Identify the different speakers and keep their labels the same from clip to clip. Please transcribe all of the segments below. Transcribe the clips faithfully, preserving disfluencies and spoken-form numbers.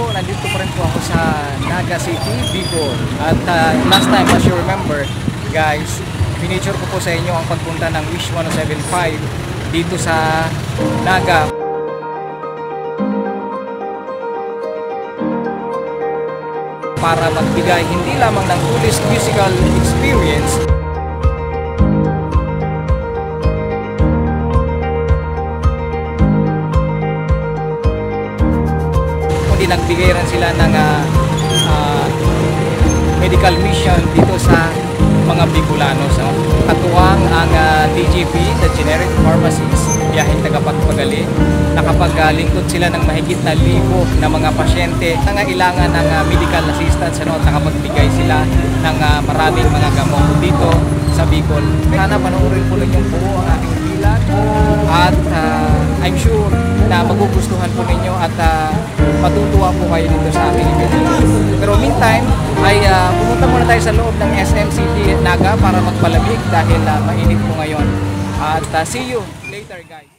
Speaker 1: nandito pa rin po ako sa Naga City, Bicol. At uh, last time, as you remember, guys, pinicture ko po sa inyo ang pagpunta ng Wish one oh seven point five dito sa Naga. Para magbigay hindi lamang ng coolest musical experience, nagbigay rin sila ng uh, uh, medical mission dito sa mga Bicolano. So, katuwang ang uh, D G P, the generic pharmacist, biyaheng tagapagpagaling, nakapaglingkod sila ng mahigit na libo na mga pasyente na ngailangan ng uh, medical assistance, ano, at nakapagbigay sila ng uh, maraming mga gamot dito sa Bicol. Sana panoorin po rin yung buo ang aking bilang at uh, I'm sure na magugustuhan po ninyo at uh, matutuwa po kayo dito sa aking video. Pero meantime, ay uh, pumunta muna tayo sa loob ng S M City Naga para magpalamig dahil uh, mainit po ngayon. At uh, see you later, guys.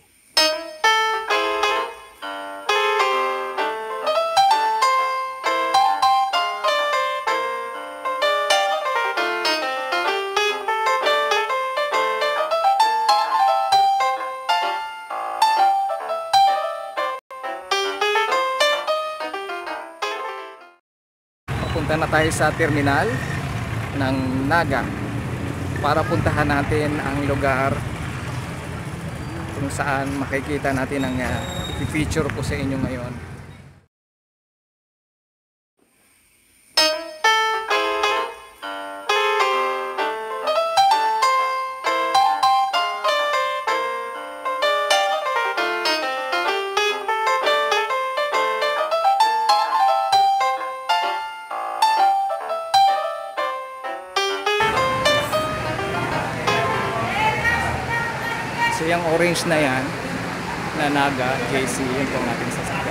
Speaker 1: Punta na tayo sa terminal ng Naga para puntahan natin ang lugar kung saan makikita natin ang uh, i-feature ko sa inyo ngayon. So yung orange na yan, na Naga, J C, yun po natin sasakyan.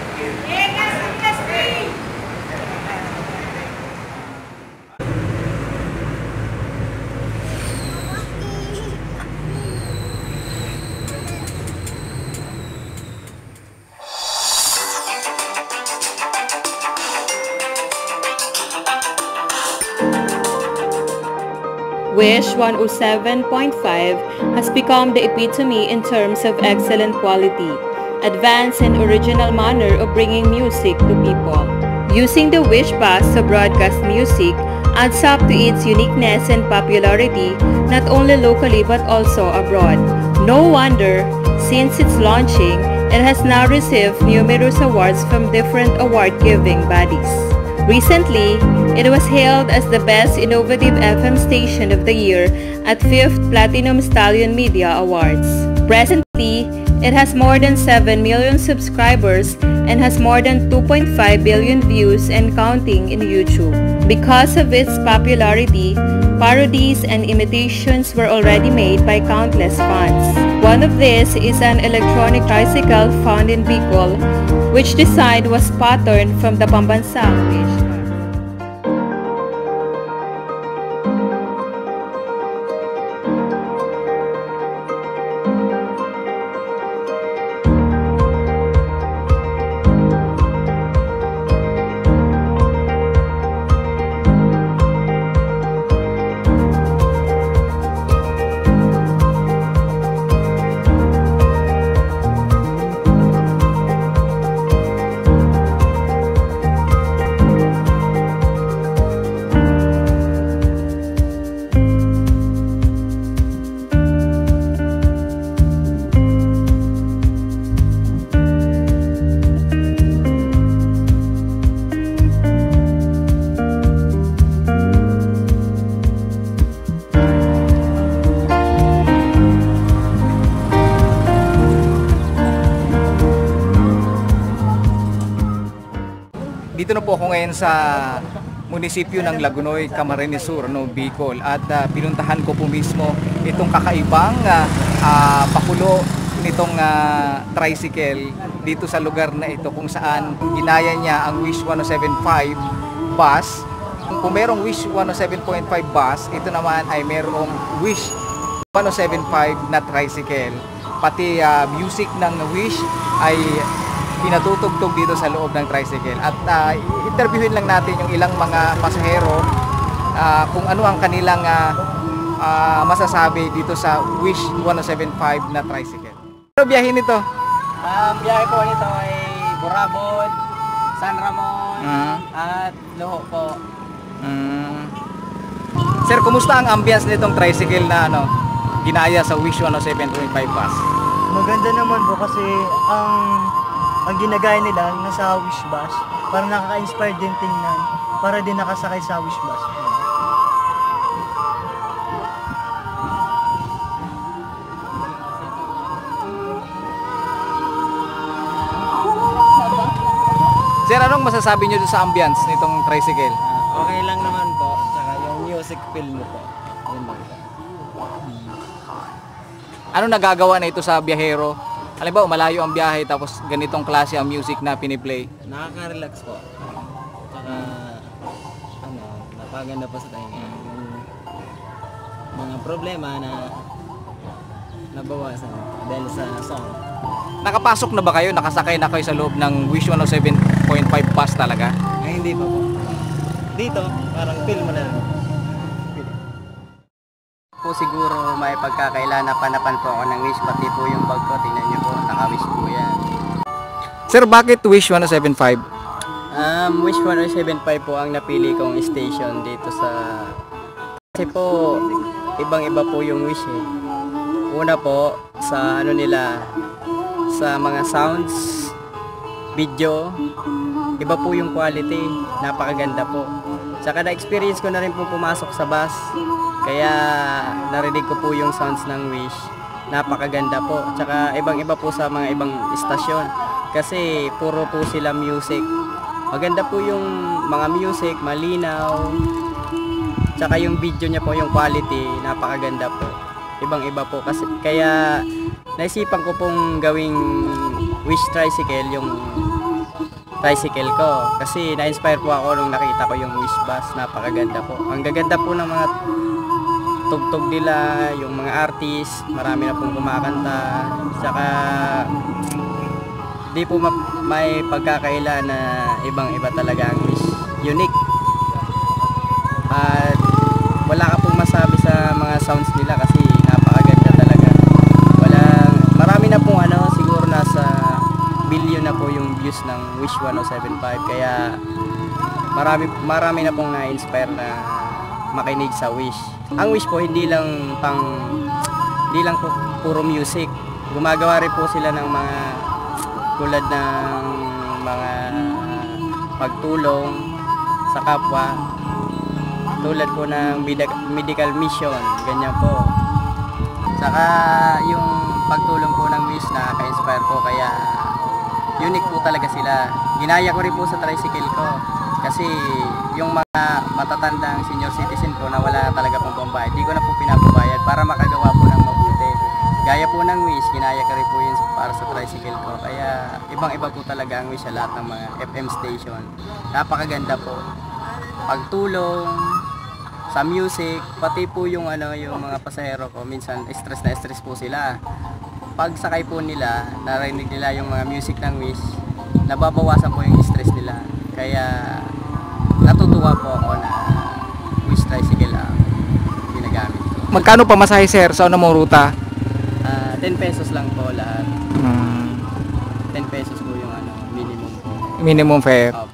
Speaker 2: Wish one oh seven point five has become the epitome in terms of excellent quality, advanced and original manner of bringing music to people. Using the Wish Pass to broadcast music adds up to its uniqueness and popularity not only locally but also abroad. No wonder, since its launching, it has now received numerous awards from different award-giving bodies. Recently, it was hailed as the best innovative F M station of the year at fifth Platinum Stallion Media Awards. Presently, it has more than seven million subscribers and has more than two point five billion views and counting in YouTube. Because of its popularity, parodies and imitations were already made by countless fans. One of these is an electronic tricycle found in Bicol, which design was patterned from the pambansang Wish.
Speaker 1: Dito na po ako ngayon sa munisipyo ng Lagunoy, Camarines Sur, no, Bicol, at uh, pinuntahan ko po mismo itong kakaibang uh, uh, pakulo nitong uh, tricycle dito sa lugar na ito kung saan ginaya niya ang Wish one oh seven point five bus. Kung merong Wish one oh seven point five bus, ito naman ay merong Wish one oh seven point five na tricycle. Pati uh, music ng Wish ay pinatutugtog dito sa loob ng tricycle. At uh, interviewin lang natin yung ilang mga pasahero uh, kung ano ang kanilang uh, uh, masasabi dito sa Wish one oh seven point five na tricycle. Ano biyahe nito?
Speaker 3: Ang biyahe po nito ay Burabod, San Ramon,
Speaker 1: Mm.
Speaker 3: at Luho po.
Speaker 1: Mm. Sir, kumusta ang ambience nitong tricycle na ano, ginaya sa Wish one oh seven point five bus?
Speaker 4: Maganda naman po kasi ang ang ginagaya nila nasa Wish bus, para nakaka-inspire din tingnan, para din nakasakay sa Wish bus.
Speaker 1: Sir, anong masasabi nyo sa ambience nitong tricycle?
Speaker 3: Okay lang naman po, saka yung music feel mo po. Yun lang po.
Speaker 1: Ano nagagawa na ito sa biyahero? Halimbawa, malayo ang biyahe tapos ganitong klase ang music na piniplay.
Speaker 3: Nakaka-relax po. Saka, ano, napaganda po sa tainga. Yung mga problema na nabawasan dahil sa song.
Speaker 1: Nakapasok na ba kayo? Nakasakay na kayo sa loob ng Wish one oh seven point five bus talaga?
Speaker 3: Ay, hindi pa po. Dito, parang feel mo na lang.
Speaker 5: Po siguro may pagkakailan na panapan po ako ng Wish, pati po yung bag ko, tingnan nyo po, naka-Wish po yan.
Speaker 1: Sir, bakit Wish one oh seven point five?
Speaker 5: Um, Wish one oh seven point five po ang napili kong station dito sa... Kasi po, ibang-iba po yung Wish eh. Una po, sa ano nila, sa mga sounds, video, iba po yung quality, napakaganda po. Tsaka na-experience ko na rin po pumasok sa bus, kaya narinig ko po yung sounds ng Wish, napakaganda po. Tsaka ibang-iba po sa mga ibang istasyon, kasi puro po sila music. Maganda po yung mga music, malinaw, tsaka yung video niya po, yung quality, napakaganda po. Ibang-iba po, kasi kaya naisipan ko pong gawing Wish tricycle yung tricycle ko, kasi na-inspire po ako nung nakita ko yung Wish bus, napakaganda po. Ang gaganda po ng mga tugtog nila, yung mga artist, marami na pong kumakanta, saka di po ma- may pagkakaila na ibang-iba talaga ang Wish, unique. At wala ka pong masabi sa mga sounds nila kasi napakaganda talaga. Walang, marami na pong ano, siguro nasa billion na po yung views ng Wish one oh seven point five, kaya marami, marami na pong na-inspire na makinig sa Wish. Ang Wish po hindi lang pang hindi lang po puro music. Gumagawa rin po sila ng mga tulad ng mga pagtulong sa kapwa, tulad po ng medical mission, ganyan po. Saka yung pagtulong po ng Wish, nakaka-inspire po, kaya unique po talaga sila. Ginaya ko rin po sa tricycle ko, kasi yung mga matatandang senior citizen po na wala talaga pong pambayad, di ko na po pinapabayad para makagawa po ng mabuti. Gaya po ng Wish, ginaya ko rin po yun para sa tricycle ko, kaya ibang-iba po talaga ang Wish sa lahat ng mga F M station. Napakaganda po. Pagtulong sa music, pati po yung ano, yung mga pasahero ko, minsan stress na stress po sila. Pag sakay po nila, narinig nila yung mga music ng Wish, nababawasan po yung stress nila. Kaya natutuwa po ako na Wish tricycle ang ginagamit ko.
Speaker 1: Magkano pamasahe, sir, sa anong ruta?
Speaker 5: Uh, ten pesos lang po lahat.
Speaker 1: Hmm.
Speaker 5: ten pesos po yung ano, minimum po.
Speaker 1: Minimum fare.
Speaker 5: Opo.